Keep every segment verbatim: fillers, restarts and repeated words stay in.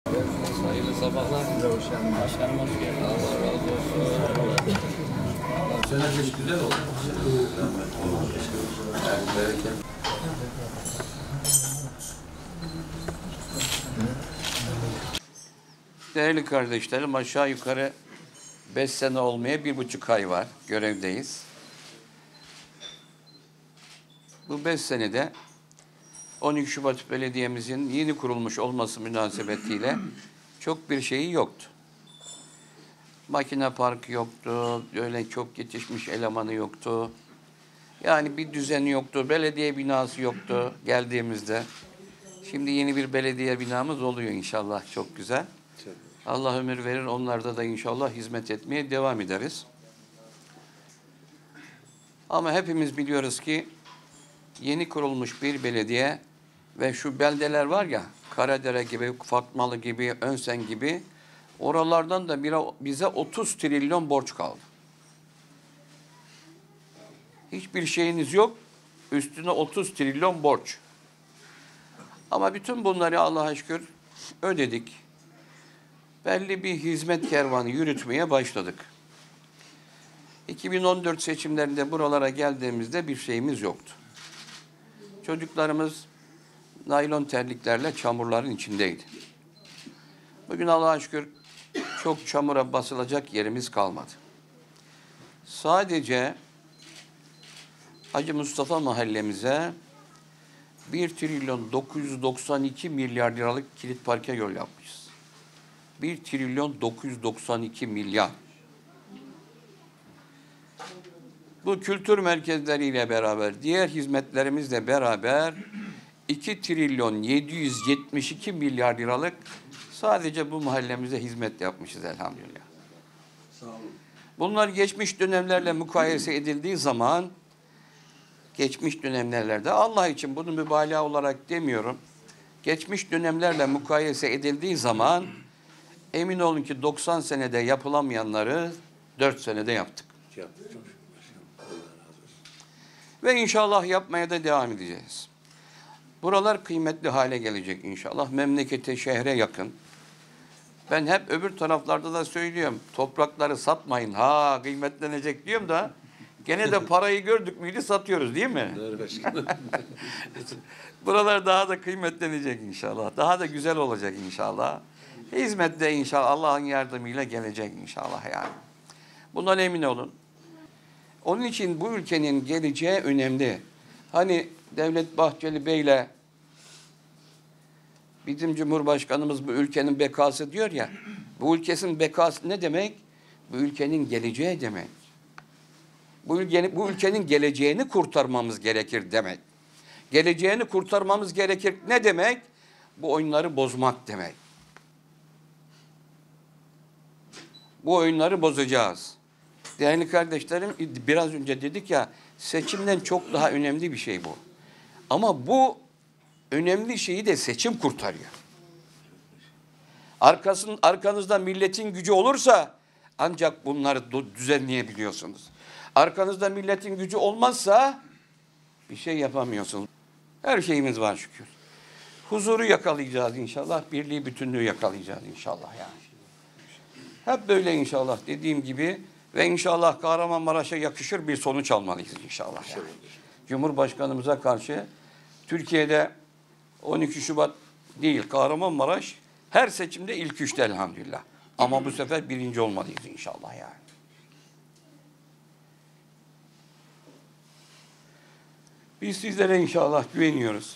Hayırlı sabahlar. Hoş geldin. Başkanım hoş geldin. Allah razı olsun. Bu sene de güzel oldu. Yani bereket. Değerli kardeşlerim, aşağı yukarı beş sene olmaya bir buçuk ay var. Görevdeyiz. Bu beş senede on iki Şubat Belediye'mizin yeni kurulmuş olması münasebetiyle çok bir şeyi yoktu. Makine parkı yoktu, öyle çok yetişmiş elemanı yoktu. Yani bir düzeni yoktu, belediye binası yoktu geldiğimizde. Şimdi yeni bir belediye binamız oluyor inşallah, çok güzel. Allah ömür verir, onlarda da inşallah hizmet etmeye devam ederiz. Ama hepimiz biliyoruz ki yeni kurulmuş bir belediye ve şu beldeler var ya, Karadere gibi, Fatmalı gibi, Önsen gibi, oralardan da bize otuz trilyon borç kaldı. Hiçbir şeyiniz yok, üstüne otuz trilyon borç. Ama bütün bunları Allah'a şükür ödedik. Belli bir hizmet kervanı yürütmeye başladık. iki bin on dört seçimlerinde buralara geldiğimizde bir şeyimiz yoktu. Çocuklarımız naylon terliklerle çamurların içindeydi. Bugün Allah'a şükür çok çamura basılacak yerimiz kalmadı. Sadece Hacı Mustafa mahallemize bir trilyon dokuz yüz doksan iki milyar liralık kilit parke yol yapmışız. bir trilyon dokuz yüz doksan iki milyar. Bu kültür merkezleriyle beraber, diğer hizmetlerimizle beraber iki trilyon yedi yüz yetmiş iki milyar liralık sadece bu mahallemize hizmet yapmışız elhamdülillah. Sağ olun. Bunlar geçmiş dönemlerle mukayese edildiği zaman, geçmiş dönemlerde, Allah için bunu mübalağa olarak demiyorum, geçmiş dönemlerle mukayese edildiği zaman emin olun ki doksan senede yapılamayanları dört senede yaptık. Yaptık. Ve inşallah yapmaya da devam edeceğiz. Buralar kıymetli hale gelecek inşallah. Memlekete, şehre yakın. Ben hep öbür taraflarda da söylüyorum. Toprakları satmayın. Ha kıymetlenecek diyorum da gene de parayı gördük müydü satıyoruz değil mi? Doğru başkanım. Buralar daha da kıymetlenecek inşallah. Daha da güzel olacak inşallah. Hizmet de inşallah Allah'ın yardımıyla gelecek inşallah yani. Bundan emin olun. Onun için bu ülkenin geleceği önemli. Hani Devlet Bahçeli Bey'le bizim Cumhurbaşkanımız bu ülkenin bekası diyor ya, bu ülkenin bekası ne demek? Bu ülkenin geleceği demek. Bu ülkenin, bu ülkenin geleceğini kurtarmamız gerekir demek. Geleceğini kurtarmamız gerekir ne demek? Bu oyunları bozmak demek. Bu oyunları bozacağız. Değerli kardeşlerim, biraz önce dedik ya, seçimden çok daha önemli bir şey bu. Ama bu önemli şeyi de seçim kurtarıyor. Arkasın, arkanızda milletin gücü olursa ancak bunları düzenleyebiliyorsunuz. Arkanızda milletin gücü olmazsa bir şey yapamıyorsunuz. Her şeyimiz var şükür. Huzuru yakalayacağız inşallah, birliği, bütünlüğü yakalayacağız inşallah yani. Hep böyle inşallah dediğim gibi ve inşallah Kahramanmaraş'a yakışır bir sonuç almalıyız inşallah. Yani. Cumhurbaşkanımıza karşı Türkiye'de on iki Şubat değil, Kahramanmaraş her seçimde ilk üçte elhamdülillah. Ama bu sefer birinci olmalıyız inşallah yani. Biz sizlere inşallah güveniyoruz.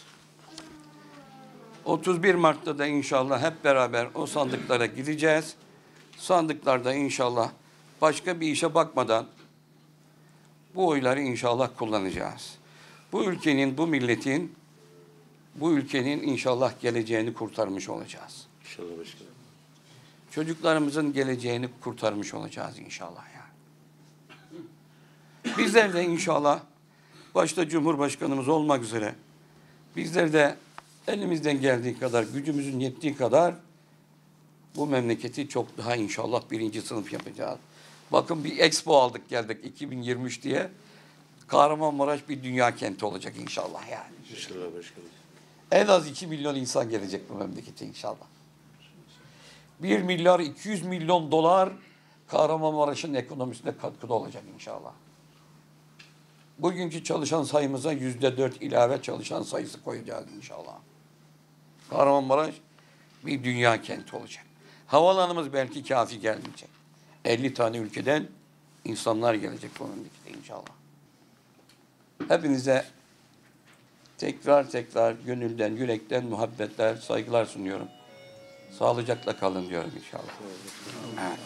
otuz bir Mart'ta da inşallah hep beraber o sandıklara gideceğiz. Sandıklarda inşallah başka bir işe bakmadan bu oyları inşallah kullanacağız. Bu ülkenin, bu milletin, bu ülkenin inşallah geleceğini kurtarmış olacağız. İnşallah başkanım. Çocuklarımızın geleceğini kurtarmış olacağız inşallah yani. Bizler de inşallah başta Cumhurbaşkanımız olmak üzere bizler de elimizden geldiği kadar, gücümüzün yettiği kadar bu memleketi çok daha inşallah birinci sınıf yapacağız. Bakın bir expo aldık geldik iki bin yirmi üç diye. Kahramanmaraş bir dünya kenti olacak inşallah yani. İnşallah başkanım. En az iki milyon insan gelecek bu memlekete inşallah. bir milyar iki yüz milyon dolar Kahramanmaraş'ın ekonomisine katkıda olacak inşallah. Bugünkü çalışan sayımıza yüzde dört ilave çalışan sayısı koyacağız inşallah. Kahramanmaraş bir dünya kenti olacak. Havalanımız belki kafi gelmeyecek. elli tane ülkeden insanlar gelecek onun içinde inşallah. Hepinize tekrar tekrar gönülden, yürekten muhabbetler, saygılar sunuyorum. Sağlıcakla kalın diyorum inşallah. Evet.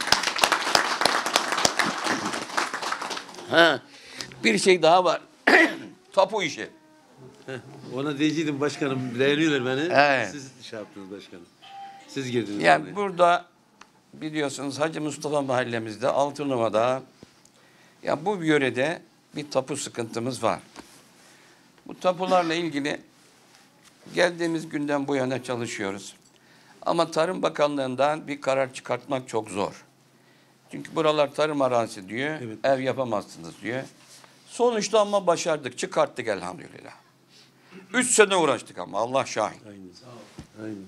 Ha, bir şey daha var. Tapu işi. Heh, ona diyecektim başkanım. Beğeniyorlar beni. Evet. Siz şey yaptınız başkanım. Siz girdiniz. Yani oraya. burada biliyorsunuz Hacı Mustafa mahallemizde Altınova'da ya bu yörede bir tapu sıkıntımız var. Bu tapularla ilgili geldiğimiz günden bu yana çalışıyoruz. Ama Tarım Bakanlığı'ndan bir karar çıkartmak çok zor. Çünkü buralar tarım arazisi diyor, Evet. ev yapamazsınız diyor. Sonuçta ama başardık, çıkarttık elhamdülillah. Üç sene uğraştık ama Allah şahit. Aynen. Aynen.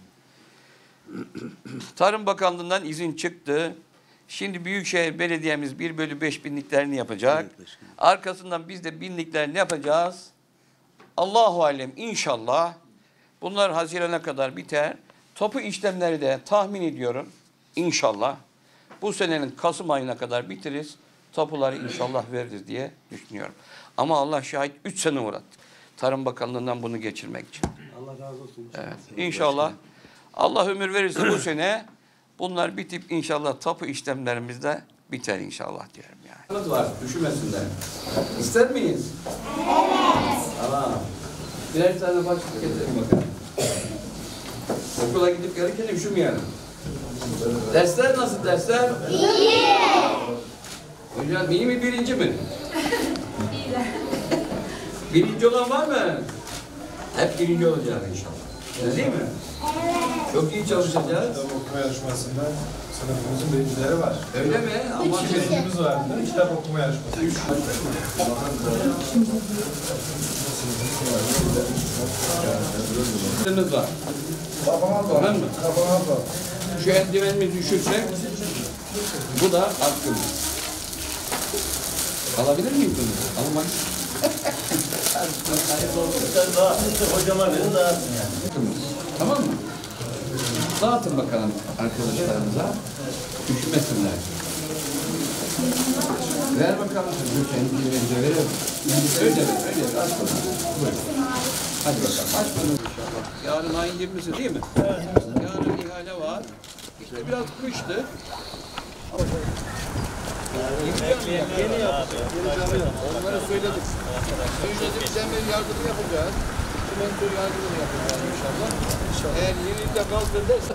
Tarım Bakanlığı'ndan izin çıktı. Şimdi Büyükşehir Belediye'miz bir bölü beş binliklerini yapacak. Evet başkanım. Arkasından biz de binliklerini yapacağız. Allahu alem inşallah bunlar Haziran'a kadar biter. Tapu işlemleri de tahmin ediyorum inşallah bu senenin Kasım ayına kadar bitiririz. Tapuları inşallah veririz diye düşünüyorum. Ama Allah şahit üç sene uğrattık. Tarım Bakanlığı'ndan bunu geçirmek için. Allah razı olsun. Evet. İnşallah Allah ömür verirse bu sene bunlar bitip inşallah tapu işlemlerimiz de biter inşallah diyorum yani. Var, üşümesinler. İster miyiz? Evet. Tamam. Birer tane başlık getirin bakalım. Okula gidip gelirken üşümeyelim. Dersler nasıl dersler? İyi. Hocam iyi mi birinci mi? İyi. Birinci olan var mı? Hep birinci olacağız inşallah. Öyle değil mi? Evet. Çok iyi çalışacağız. Kitap okuma yarışmasında sınıfımızın birincileri var. Öyle mi? Ama Birincimiz vardı. Kitap okuma yarışması. Üç. Sınıf var. Tamam mı? Şu eldivenimizi düşürsek bu da hakkımız. Alabilir miyim bunu? Almak. Hocama verin dağıtın yani. Tamam mı? Dağıtın bakalım arkadaşlarımıza. Üşümesinler. Ver bakalım. Kendi elinize verelim. Öyle ver, öyle ver. Aç bakalım. Buyurun. Hadi bakalım. Aç bunu inşallah. Yarın ayın yirmisi değil mi? Evet. Yarın ihale var. İşte biraz kıştı. Yeni yapacağız. Onlara söyledik. Söyledik, demir yardımı yapacağız. Çimento yardımı yapacağız inşallah. Eğer yenilde kaldı derse...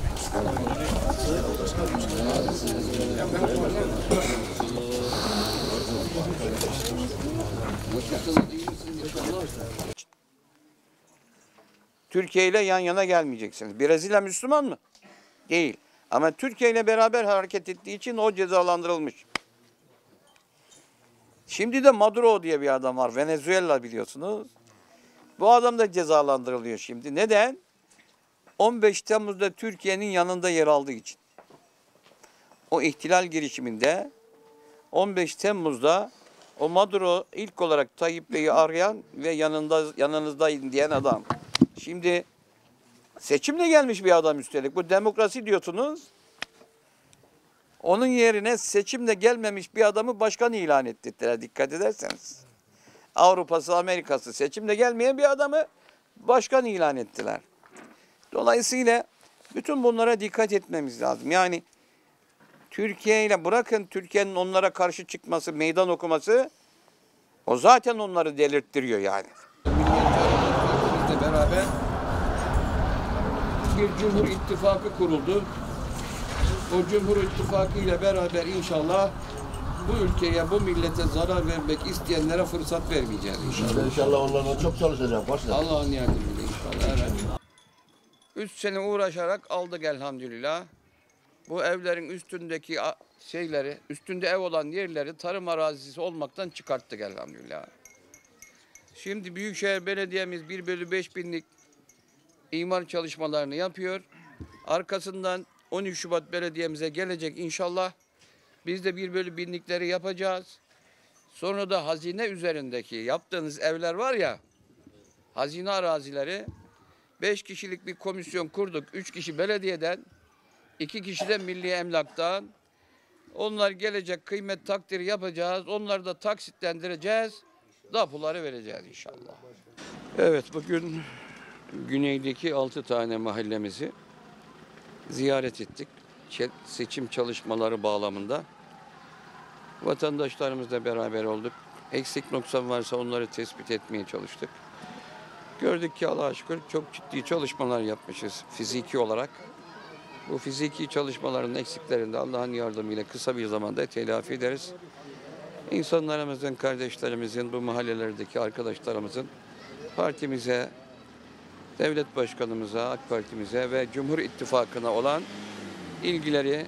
Türkiye ile yan yana gelmeyeceksiniz. Brezilya Müslüman mı? Değil. Ama Türkiye ile beraber hareket ettiği için o cezalandırılmış. Şimdi de Maduro diye bir adam var. Venezuela biliyorsunuz. Bu adam da cezalandırılıyor şimdi. Neden? on beş Temmuz'da Türkiye'nin yanında yer aldığı için. O ihtilal girişiminde on beş Temmuz'da o Maduro ilk olarak Tayyip Bey'i arayan ve yanında yanınızdayım diyen adam. Şimdi seçimle gelmiş bir adam üstelik. Bu demokrasi diyorsunuz. Onun yerine seçimle gelmemiş bir adamı başkan ilan ettiler dikkat ederseniz. Avrupa'sı, Amerika'sı seçimle gelmeyen bir adamı başkan ilan ettiler. Dolayısıyla bütün bunlara dikkat etmemiz lazım. Yani Türkiye ile bırakın Türkiye'nin onlara karşı çıkması, meydan okuması o zaten onları delirttiriyor yani. Milliyetçi beraber bir Cumhur İttifakı kuruldu. O Cumhur İttifakı ile beraber inşallah bu ülkeye, bu millete zarar vermek isteyenlere fırsat vermeyeceğiz inşallah. İnşallah onlarla çok çalışacak başkanım. Allah'ın yardımıyla inşallah. Evet. Üç sene uğraşarak aldık elhamdülillah. Bu evlerin üstündeki şeyleri, üstünde ev olan yerleri tarım arazisi olmaktan çıkarttık elhamdülillah. Şimdi Büyükşehir Belediye'miz bir bölü beş binlik imar çalışmalarını yapıyor. Arkasından on üç Şubat belediyemize gelecek inşallah. Biz de bir bölü binlikleri yapacağız. Sonra da hazine üzerindeki yaptığınız evler var ya, hazine arazileri, beş kişilik bir komisyon kurduk. üç kişi belediyeden, iki kişi de Milli Emlak'tan. Onlar gelecek, kıymet takdiri yapacağız. Onları da taksitlendireceğiz. Dapuları vereceğiz inşallah. Evet, bugün güneydeki altı tane mahallemizi ziyaret ettik. Seçim çalışmaları bağlamında. Vatandaşlarımızla beraber olduk. Eksik noksan varsa onları tespit etmeye çalıştık. Gördük ki Allah'a şükür çok ciddi çalışmalar yapmışız fiziki olarak. Bu fiziki çalışmaların eksiklerini de Allah'ın yardımıyla kısa bir zamanda telafi ederiz. İnsanlarımızın, kardeşlerimizin, bu mahallelerdeki arkadaşlarımızın partimize, devlet başkanımıza, AK Parti'mize ve Cumhur İttifakı'na olan ilgileri,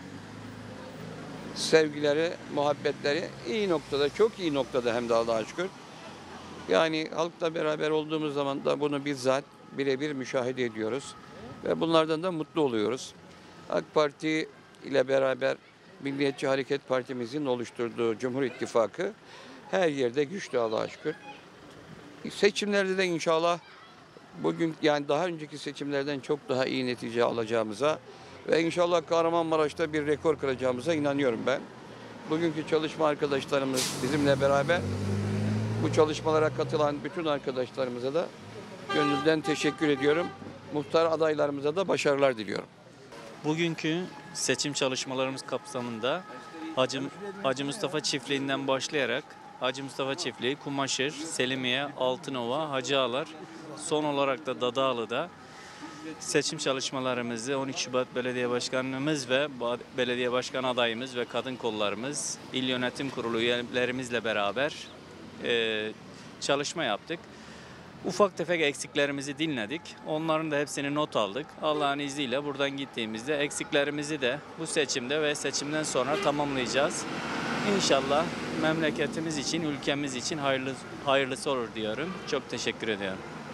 sevgileri, muhabbetleri iyi noktada, çok iyi noktada hem de Allah'a şükür. Yani halkla beraber olduğumuz zaman da bunu bizzat birebir müşahede ediyoruz. Ve bunlardan da mutlu oluyoruz. AK Parti ile beraber Milliyetçi Hareket Partimizin oluşturduğu Cumhur İttifakı her yerde güçlü Allah'a şükür. Seçimlerde de inşallah bugün yani daha önceki seçimlerden çok daha iyi netice alacağımıza ve inşallah Kahramanmaraş'ta bir rekor kıracağımıza inanıyorum ben. Bugünkü çalışma arkadaşlarımız bizimle beraber bu çalışmalara katılan bütün arkadaşlarımıza da gönülden teşekkür ediyorum. Muhtar adaylarımıza da başarılar diliyorum. Bugünkü seçim çalışmalarımız kapsamında Hacı, Hacı Mustafa Çiftliği'nden başlayarak Hacı Mustafa Çiftliği, Kumaşır, Selimiye, Altınova, Hacıağlar, son olarak da Dadağlı'da seçim çalışmalarımızı on iki Şubat Belediye Başkanımız ve Belediye Başkan adayımız ve kadın kollarımız, İl Yönetim Kurulu üyelerimizle beraber e, çalışma yaptık. Ufak tefek eksiklerimizi dinledik. Onların da hepsini not aldık. Allah'ın izniyle buradan gittiğimizde eksiklerimizi de bu seçimde ve seçimden sonra tamamlayacağız. İnşallah memleketimiz için, ülkemiz için hayırlı, hayırlısı olur diyorum. Çok teşekkür ediyorum.